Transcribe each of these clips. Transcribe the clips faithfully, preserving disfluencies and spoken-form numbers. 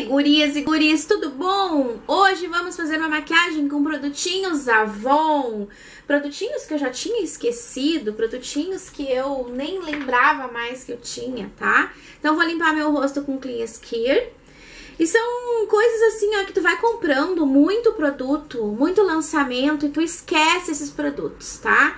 Gurias e guris, tudo bom? Hoje vamos fazer uma maquiagem com produtinhos Avon. Produtinhos que eu já tinha esquecido, produtinhos que eu nem lembrava mais que eu tinha, tá? Então vou limpar meu rosto com Clean Skier. E são coisas assim, ó, que tu vai comprando muito produto, muito lançamento e tu esquece esses produtos, tá?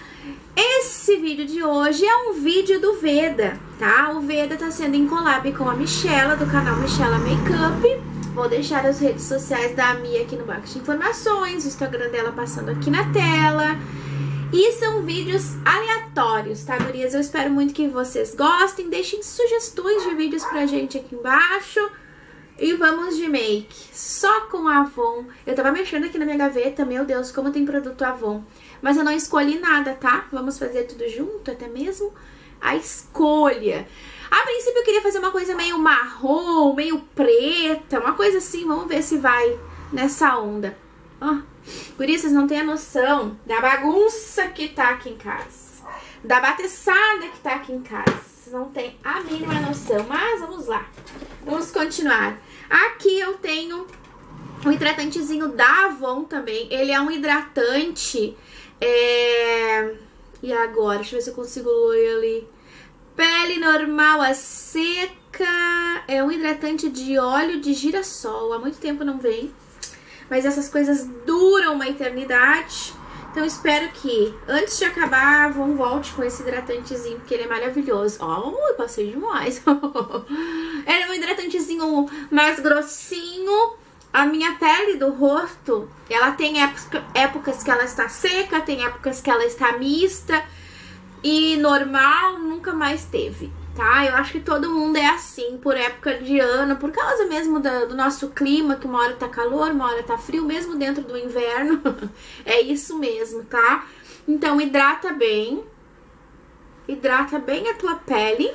Esse vídeo de hoje é um vídeo do Veda, tá? O Veda tá sendo em collab com a Michela, do canal Michela Makeup. Vou deixar as redes sociais da Mia aqui no box de informações, o Instagram dela passando aqui na tela. E são vídeos aleatórios, tá, gurias? Eu espero muito que vocês gostem. Deixem sugestões de vídeos pra gente aqui embaixo. E vamos de make, só com Avon. Eu tava mexendo aqui na minha gaveta, meu Deus, como tem produto Avon. Mas eu não escolhi nada, tá? Vamos fazer tudo junto, até mesmo a escolha. A princípio eu queria fazer uma coisa meio marrom, meio preta, uma coisa assim. Vamos ver se vai nessa onda. Ó, por isso vocês não têm a noção da bagunça que tá aqui em casa. Da bateçada que tá aqui em casa. Vocês não têm a mínima noção, mas vamos lá. Vamos continuar. Aqui eu tenho um hidratantezinho da Avon também. Ele é um hidratante... É... E agora? Deixa eu ver se eu consigo ler ali. Pele normal a seca. É um hidratante de óleo de girassol. Há muito tempo não vem. Mas essas coisas duram uma eternidade. Então espero que antes de acabar, Avon volte com esse hidratantezinho, porque ele é maravilhoso. Ó, oh, eu passei demais. Ele é um hidratantezinho mais grossinho. A minha pele do rosto, ela tem época, épocas que ela está seca, tem épocas que ela está mista. E normal nunca mais teve, tá? Eu acho que todo mundo é assim, por época de ano, por causa mesmo do, do nosso clima, que uma hora tá calor, uma hora tá frio, mesmo dentro do inverno. É isso mesmo, tá? Então hidrata bem. Hidrata bem a tua pele.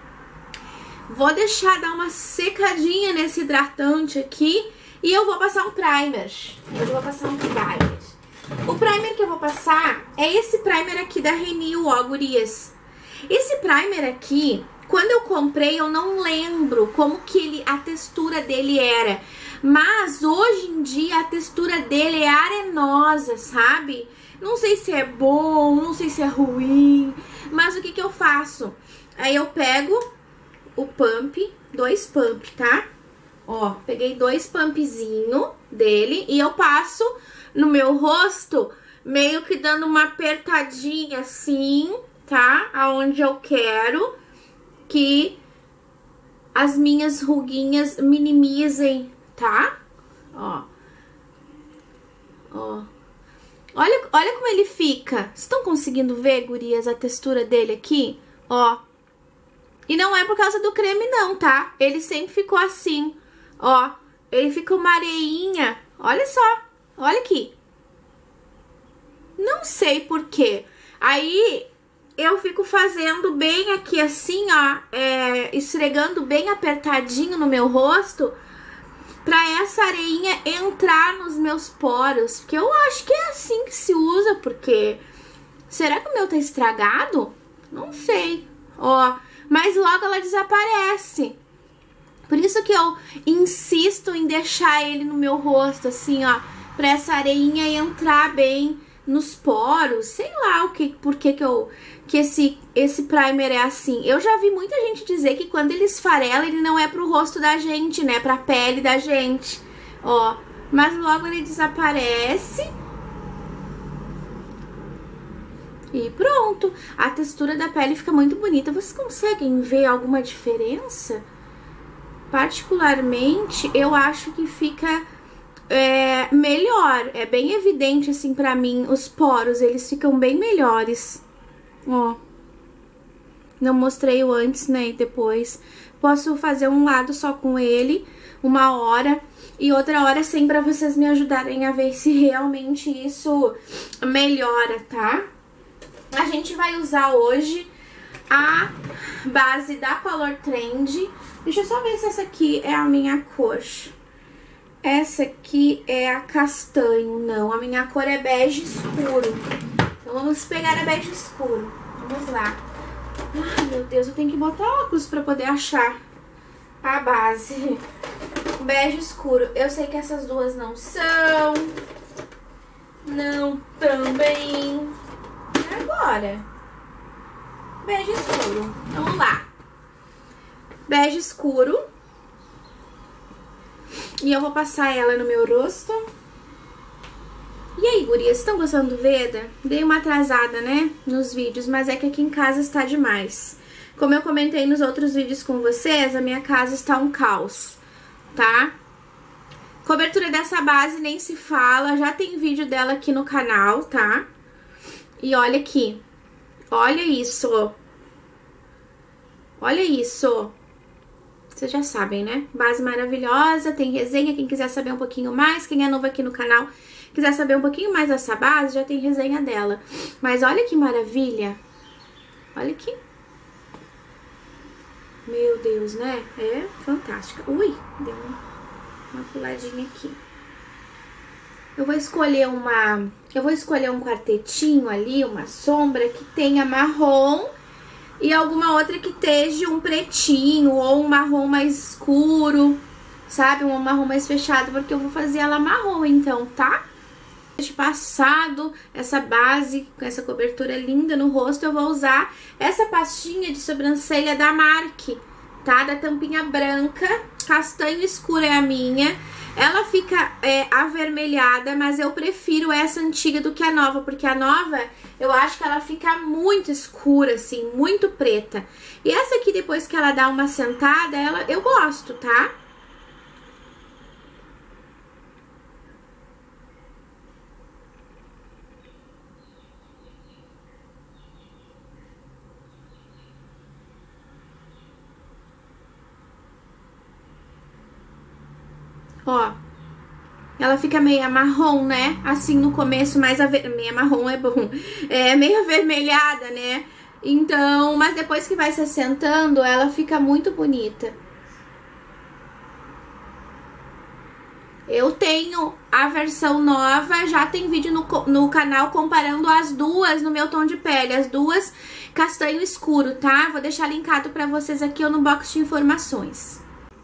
Vou deixar dar uma secadinha nesse hidratante aqui. E eu vou passar um primer. Hoje eu vou passar um primer. O primer que eu vou passar é esse primer aqui da Renew, ó, gurias. Esse primer aqui, quando eu comprei, eu não lembro como que ele, a textura dele era. Mas hoje em dia a textura dele é arenosa, sabe? Não sei se é bom, não sei se é ruim. Mas o que que eu faço? Aí eu pego o pump, dois pump, tá? Ó, peguei dois pumpzinhos dele e eu passo no meu rosto, meio que dando uma apertadinha assim, tá? Aonde eu quero que as minhas ruguinhas minimizem, tá? Ó. Ó. Olha, olha como ele fica. Vocês estão conseguindo ver, gurias, a textura dele aqui? Ó. E não é por causa do creme não, tá? Ele sempre ficou assim. Ó, ele fica uma areinha. Olha só, olha aqui. Não sei por quê. Aí eu fico fazendo bem aqui assim, ó, é, esfregando bem apertadinho no meu rosto, pra essa areinha entrar nos meus poros. Porque eu acho que é assim que se usa, porque... Será que o meu tá estragado? Não sei. Ó, mas logo ela desaparece. Por isso que eu insisto em deixar ele no meu rosto, assim, ó, pra essa areinha entrar bem nos poros. Sei lá o que, por que que, eu, que esse, esse primer é assim. Eu já vi muita gente dizer que quando ele esfarela, ele não é pro rosto da gente, né, pra pele da gente. Ó, mas logo ele desaparece. E pronto. A textura da pele fica muito bonita. Vocês conseguem ver alguma diferença? Particularmente, eu acho que fica é, melhor. É bem evidente, assim, pra mim, os poros, eles ficam bem melhores. Ó. Não mostrei o antes, né, e depois. Posso fazer um lado só com ele, uma hora, e outra hora sem, pra vocês me ajudarem a ver se realmente isso melhora, tá? A gente vai usar hoje a base da Color Trend. Deixa eu só ver se essa aqui é a minha cor. Essa aqui é a castanho. Não, a minha cor é bege escuro. Então vamos pegar a bege escuro. Vamos lá. Ai, meu Deus, eu tenho que botar óculos pra poder achar a base. um bege escuro. Eu sei que essas duas não são. Não também. E agora? Bege escuro. Vamos lá. Bege escuro. E eu vou passar ela no meu rosto. E aí, gurias, estão gostando do Veda? Dei uma atrasada, né, nos vídeos, mas é que aqui em casa está demais. Como eu comentei nos outros vídeos com vocês, a minha casa está um caos, tá? Cobertura dessa base nem se fala, já tem vídeo dela aqui no canal, tá? E olha aqui, olha isso. Olha isso. Vocês já sabem, né? Base maravilhosa, tem resenha, quem quiser saber um pouquinho mais, quem é novo aqui no canal, quiser saber um pouquinho mais dessa base, já tem resenha dela. Mas olha que maravilha. Olha aqui. Meu Deus, né? É fantástica. Ui, deu uma puladinha aqui. Eu vou escolher uma... Eu vou escolher um quartetinho ali, uma sombra que tenha marrom e alguma outra que esteja um pretinho ou um marrom mais escuro, sabe? Um marrom mais fechado, porque eu vou fazer ela marrom então, tá? De passado, essa base com essa cobertura linda no rosto, eu vou usar essa pastinha de sobrancelha da Marc, tá? Da tampinha branca, castanho escuro é a minha. Ela fica é, avermelhada, mas eu prefiro essa antiga do que a nova, porque a nova eu acho que ela fica muito escura, assim, muito preta. E essa aqui, depois que ela dá uma sentada, ela, eu gosto, tá? Ó, ela fica meio marrom, né? Assim no começo, mas aver... meio marrom é bom. É meio avermelhada, né? Então, mas depois que vai se assentando, ela fica muito bonita. Eu tenho a versão nova, já tem vídeo no, no canal comparando as duas no meu tom de pele, as duas castanho escuro, tá? Vou deixar linkado pra vocês aqui ou no box de informações.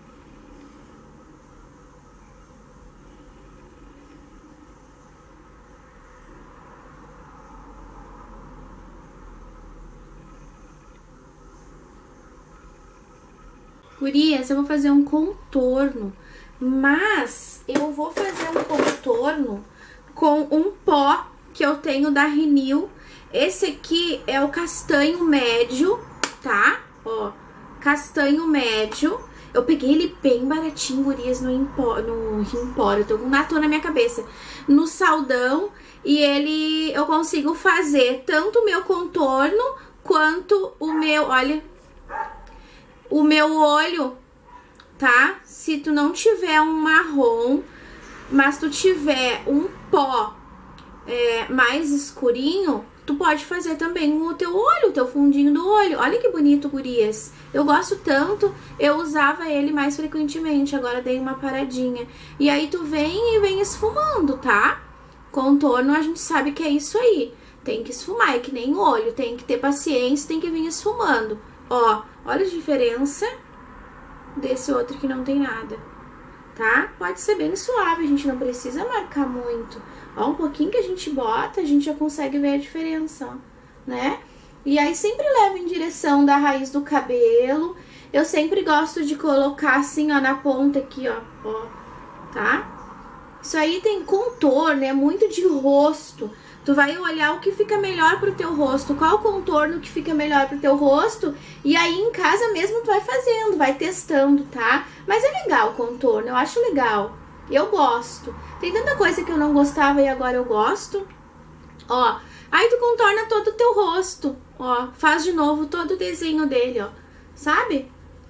Gurias, eu vou fazer um contorno, mas eu vou fazer um contorno com um pó que eu tenho da Renew. Esse aqui é o castanho médio, tá? Ó, castanho médio. Eu peguei ele bem baratinho, gurias, no Empório, no Empório, eu tô com natô na minha cabeça. No Saldão, e ele, eu consigo fazer tanto o meu contorno quanto o meu, olha... o meu olho, tá? Se tu não tiver um marrom, mas tu tiver um pó é, mais escurinho, tu pode fazer também o teu olho, o teu fundinho do olho. Olha que bonito, gurias. Eu gosto tanto, eu usava ele mais frequentemente, agora dei uma paradinha. E aí tu vem e vem esfumando, tá? Contorno a gente sabe que é isso aí. Tem que esfumar, é que nem olho, tem que ter paciência, tem que vir esfumando. Ó, olha a diferença desse outro que não tem nada, tá? Pode ser bem suave, a gente não precisa marcar muito. Ó, um pouquinho que a gente bota, a gente já consegue ver a diferença, ó, né? E aí sempre leva em direção da raiz do cabelo. Eu sempre gosto de colocar assim, ó, na ponta aqui, ó, ó, tá? Isso aí tem contorno, é muito de rosto. Tu vai olhar o que fica melhor pro teu rosto, qual o contorno que fica melhor pro teu rosto, e aí em casa mesmo tu vai fazendo, vai testando, tá? Mas é legal o contorno, eu acho legal, eu gosto. Tem tanta coisa que eu não gostava e agora eu gosto. Ó, aí tu contorna todo o teu rosto, ó, faz de novo todo o desenho dele, ó, sabe?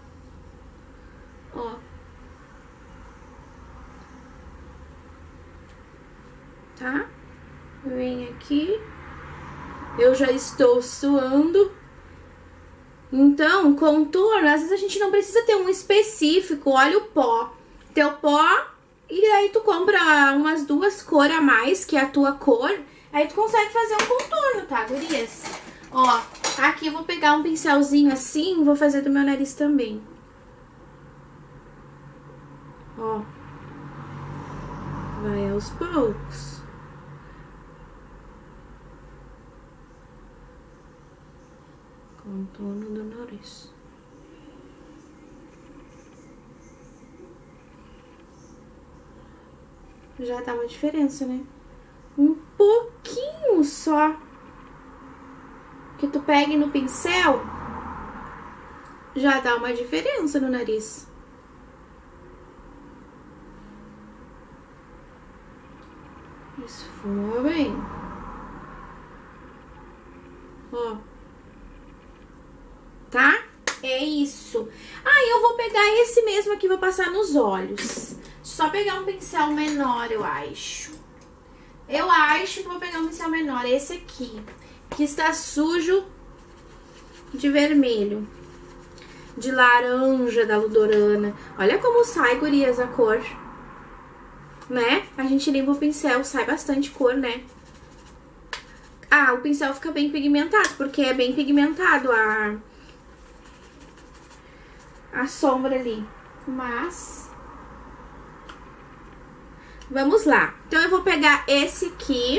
Ó. Tá? Vem aqui. Eu já estou suando. Então, contorno, às vezes a gente não precisa ter um específico. Olha o pó. Teu pó. E aí tu compra umas duas cores a mais, que é a tua cor. Aí tu consegue fazer um contorno, tá, gurias? Ó, aqui eu vou pegar um pincelzinho assim e vou fazer do meu nariz também. Ó. Ó. Vai aos poucos. Contorno do nariz. Já dá uma diferença, né? Um pouquinho só. Que tu pegue no pincel, já dá uma diferença no nariz. Esfuma bem. Ó. Tá? É isso. Aí eu vou pegar esse mesmo aqui, vou passar nos olhos. Só pegar um pincel menor, eu acho. Eu acho que vou pegar um pincel menor, esse aqui. Que está sujo de vermelho. De laranja da Ludorana. Olha como sai, gurias, a cor. Né? A gente limpa o pincel, sai bastante cor, né? Ah, o pincel fica bem pigmentado, porque é bem pigmentado a, a sombra ali. Mas... vamos lá. Então, eu vou pegar esse aqui.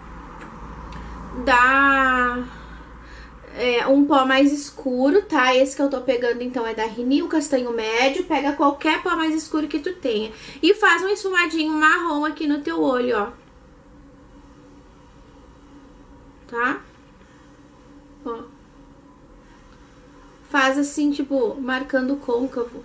Da... É, um pó mais escuro, tá? Esse que eu tô pegando, então, é da Rinil Castanho Médio. Pega qualquer pó mais escuro que tu tenha. E faz um esfumadinho marrom aqui no teu olho, ó. Tá? Ó. Faz assim, tipo, marcando côncavo.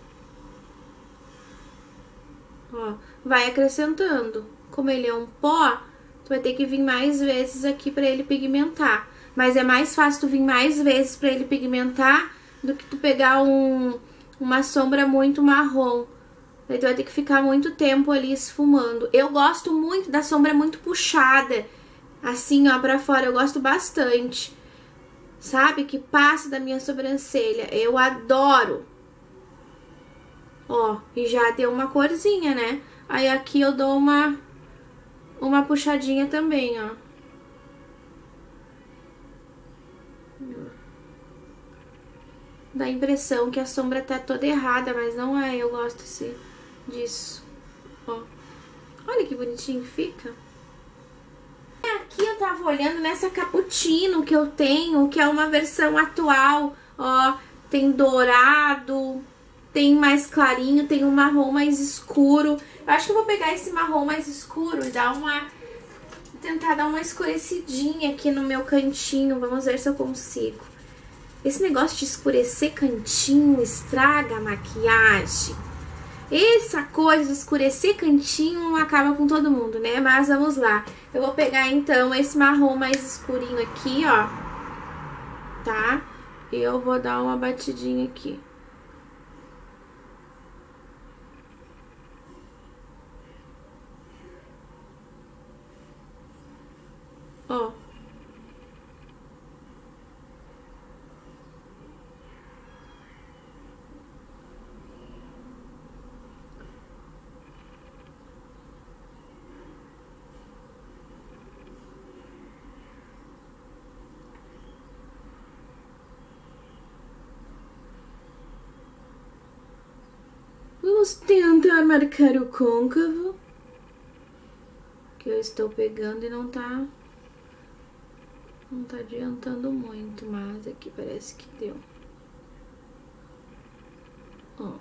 Ó. Vai acrescentando. Como ele é um pó, tu vai ter que vir mais vezes aqui pra ele pigmentar. Mas é mais fácil tu vir mais vezes pra ele pigmentar do que tu pegar um, uma sombra muito marrom. Aí tu vai ter que ficar muito tempo ali esfumando. Eu gosto muito da sombra muito puxada, assim, ó, pra fora. Eu gosto bastante, sabe? Que passa da minha sobrancelha. Eu adoro. Ó, e já deu uma corzinha, né? Aí aqui eu dou uma, uma puxadinha também, ó. Dá a impressão que a sombra tá toda errada, mas não é. Eu gosto assim, disso. Ó. Olha que bonitinho que fica. Aqui eu tava olhando nessa Cappuccino que eu tenho, que é uma versão atual. Ó, tem dourado, tem mais clarinho, tem um marrom mais escuro. Eu acho que eu vou pegar esse marrom mais escuro e dar uma... tentar dar uma escurecidinha aqui no meu cantinho. Vamos ver se eu consigo. Esse negócio de escurecer cantinho estraga a maquiagem. Essa coisa de escurecer cantinho acaba com todo mundo, né? Mas vamos lá. Eu vou pegar, então, esse marrom mais escurinho aqui, ó. Tá? E eu vou dar uma batidinha aqui. Ó. Vamos tentar marcar o côncavo. Que eu estou pegando e não tá... não tá adiantando muito, mas aqui parece que deu. Ó.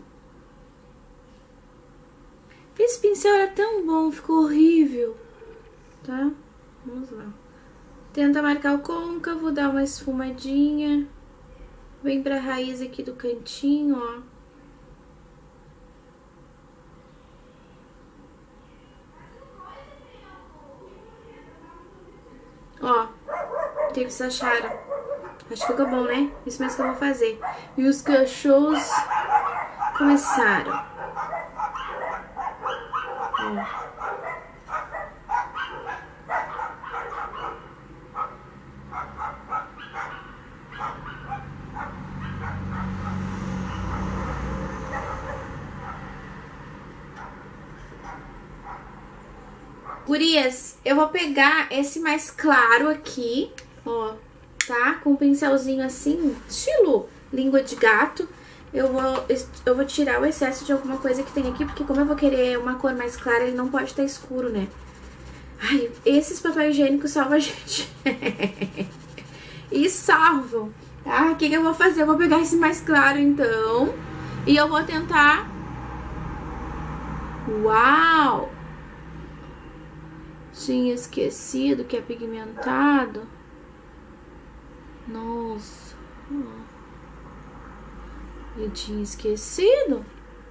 Esse pincel era tão bom, ficou horrível. Tá? Vamos lá. Tenta marcar o côncavo, dá uma esfumadinha. Vem pra raiz aqui do cantinho, ó. Ó, o que vocês acharam? Acho que ficou bom, né? Isso mesmo que eu vou fazer. E os cachorros começaram. Ó. Gurias, eu vou pegar esse mais claro aqui, ó, tá? Com um pincelzinho assim, estilo língua de gato. eu vou, eu vou tirar o excesso de alguma coisa que tem aqui, porque como eu vou querer uma cor mais clara, ele não pode estar escuro, né? Ai, esses papel higiênicos salvam a gente. E salvam, tá? O que que eu vou fazer? Eu vou pegar esse mais claro, então, e eu vou tentar... Uau! Tinha esquecido que é pigmentado. Nossa. Eu tinha esquecido.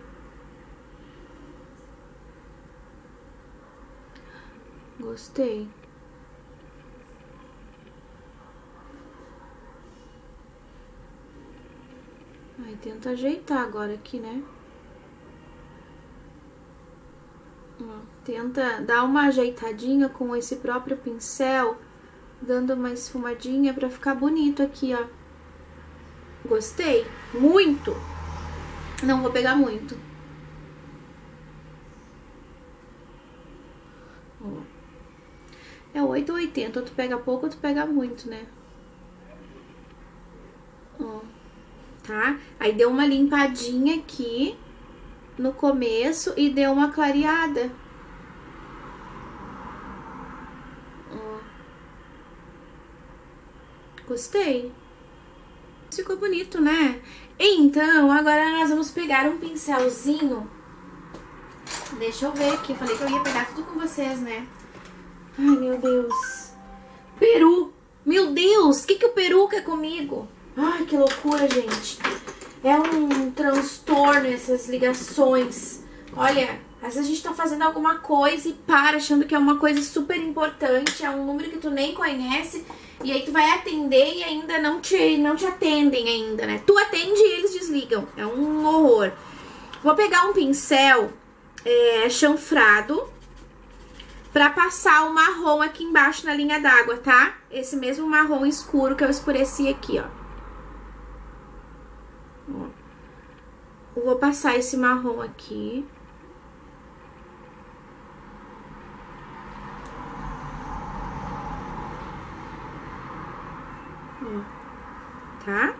Gostei. Aí tenta ajeitar agora aqui, né? Ó, tenta dar uma ajeitadinha com esse próprio pincel, dando uma esfumadinha pra ficar bonito aqui, ó. Gostei? Muito! Não vou pegar muito. Ó. É oito ou oitenta, ou tu pega pouco ou tu pega muito, né? Ó. Tá? Aí deu uma limpadinha aqui no começo e deu uma clareada. Ó. Gostei. Ficou bonito, né? Então, agora nós vamos pegar um pincelzinho. Deixa eu ver aqui. Falei que eu ia pegar tudo com vocês, né? Ai, meu Deus. Peru. Meu Deus, o que que o Peru quer comigo? Ai, que loucura, gente. É um transtorno essas ligações. Olha, às vezes a gente tá fazendo alguma coisa e para achando que é uma coisa super importante. É um número que tu nem conhece. E aí tu vai atender e ainda não te, não te atendem ainda, né? Tu atende e eles desligam. É um horror. Vou pegar um pincel é, chanfrado pra passar o marrom aqui embaixo na linha d'água, tá? Esse mesmo marrom escuro que eu escureci aqui, ó. Ó. Eu vou passar esse marrom aqui. Tá?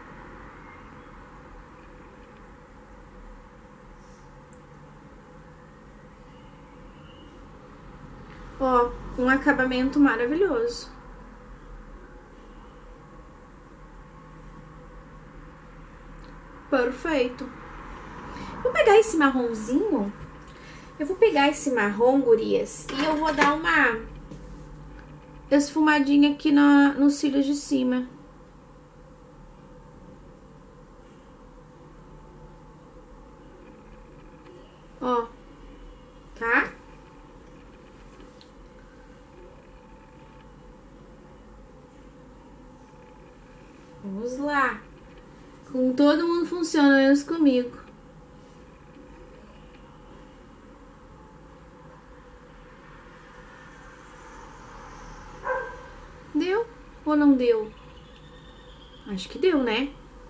Ó, um acabamento maravilhoso. Perfeito. Vou pegar esse marronzinho. Eu vou pegar esse marrom, gurias, e eu vou dar uma esfumadinha aqui na, nos cílios de cima. Ó, tá? Vamos lá. Com todo mundo funciona, menos comigo. Deu ou não deu? Acho que deu, né?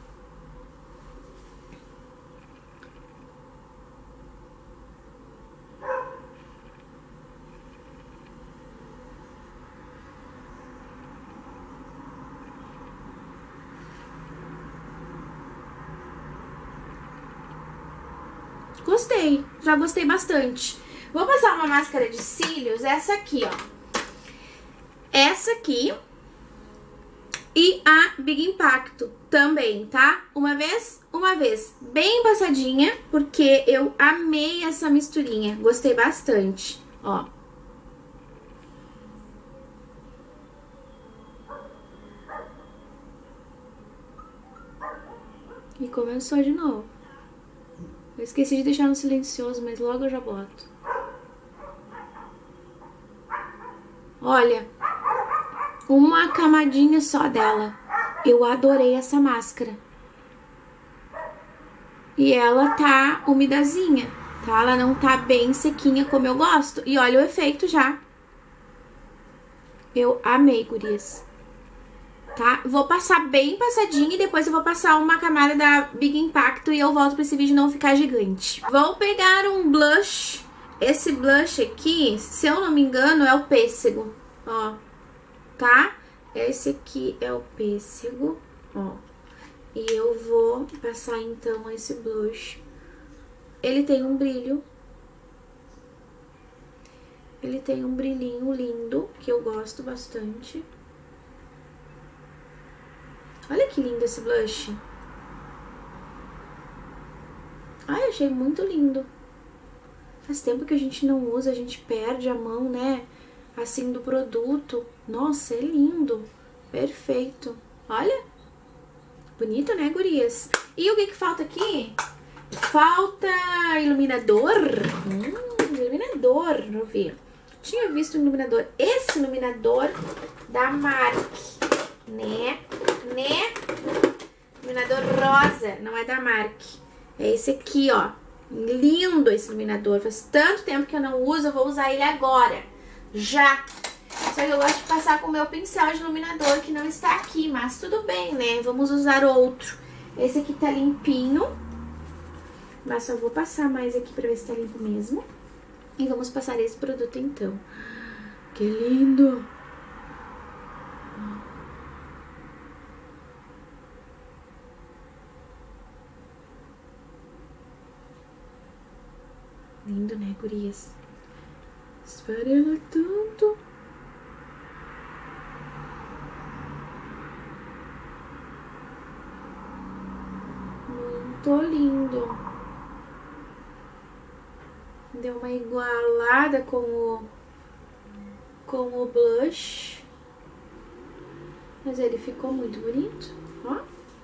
Gostei, já gostei bastante. Vou passar uma máscara de cílios, essa aqui, ó. Essa aqui e a Big Impacto também, tá? Uma vez, uma vez bem passadinha, porque eu amei essa misturinha. Gostei bastante, ó. E começou de novo. Eu esqueci de deixar no silencioso, mas logo eu já boto. Olha, uma camadinha só dela. Eu adorei essa máscara. E ela tá umidazinha, tá? Ela não tá bem sequinha como eu gosto. E olha o efeito já. Eu amei, gurias. Tá? Vou passar bem passadinho e depois eu vou passar uma camada da Big Impacto e eu volto pra esse vídeo não ficar gigante. Vou pegar um blush. Esse blush aqui, se eu não me engano, é o pêssego, ó, tá? Esse aqui é o pêssego, ó. E eu vou passar, então, esse blush. Ele tem um brilho. Ele tem um brilhinho lindo, que eu gosto bastante. Olha que lindo esse blush. Ai, achei muito lindo. Faz tempo que a gente não usa, a gente perde a mão, né? Assim, do produto. Nossa, é lindo. Perfeito. Olha. Bonito, né, gurias? E o que que falta aqui? Falta iluminador. Hum, iluminador. Deixa eu ver. Tinha visto um iluminador. Esse iluminador da Marc, né? Né? Iluminador rosa. Não é da Marc. É esse aqui, ó. Lindo esse iluminador. Faz tanto tempo que eu não uso, eu vou usar ele agora. Já. Só que eu gosto de passar com o meu pincel de iluminador, que não está aqui. Mas tudo bem, né? Vamos usar outro. Esse aqui tá limpinho. Mas só vou passar mais aqui pra ver se tá limpo mesmo. E vamos passar esse produto, então. Que lindo! Lindo, né, gurias? Esfarela tanto. Muito lindo. Deu uma igualada com o, com o blush. Mas ele ficou muito bonito, ó.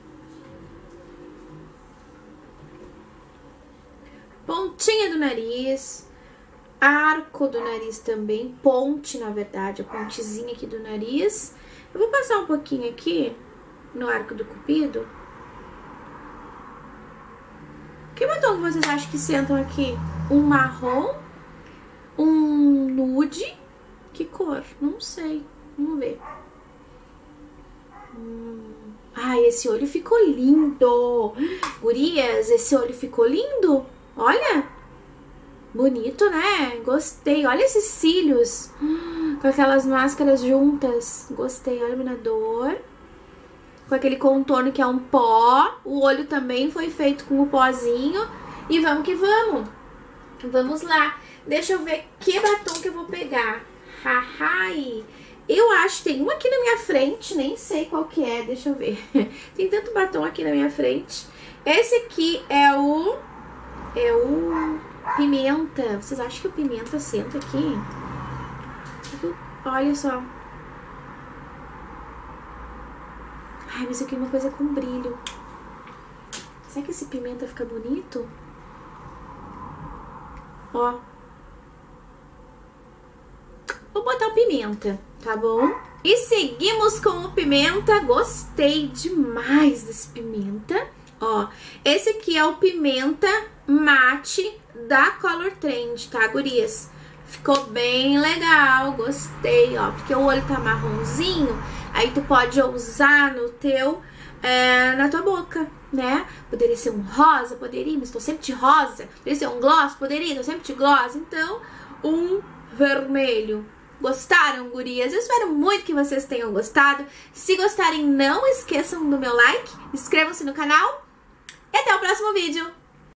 Pontinha do nariz, arco do nariz também, ponte, na verdade, a pontezinha aqui do nariz. Eu vou passar um pouquinho aqui no arco do cupido. Que batom que vocês acham que sentam aqui? Um marrom? Um nude? Que cor? Não sei. Vamos ver. Hum. Ai, esse olho ficou lindo. Gurias, esse olho ficou lindo. Olha. Bonito, né? Gostei. Olha esses cílios. Com aquelas máscaras juntas. Gostei. Olha o iluminador. Com aquele contorno que é um pó. O olho também foi feito com o pozinho. E vamos que vamos. Vamos lá. Deixa eu ver que batom que eu vou pegar. Hahai. Eu acho que tem um aqui na minha frente. Nem sei qual que é. Deixa eu ver. Tem tanto batom aqui na minha frente. Esse aqui é o... É o pimenta. Vocês acham que o pimenta senta aqui? Olha só. Ai, mas eu queria uma coisa com brilho. Será que esse pimenta fica bonito? Ó. Vou botar o pimenta, tá bom? E seguimos com o pimenta. Gostei demais desse pimenta. Ó, esse aqui é o pimenta mate da Color Trend, tá, gurias? Ficou bem legal, gostei, ó. Porque o olho tá marronzinho, aí tu pode usar no teu, é, na tua boca, né? Poderia ser um rosa, poderia, mas tô sempre de rosa. Poderia ser um gloss, poderia, tô sempre de gloss. Então, um vermelho. Gostaram, gurias? Eu espero muito que vocês tenham gostado. Se gostarem, não esqueçam do meu like, inscrevam-se no canal e até o próximo vídeo.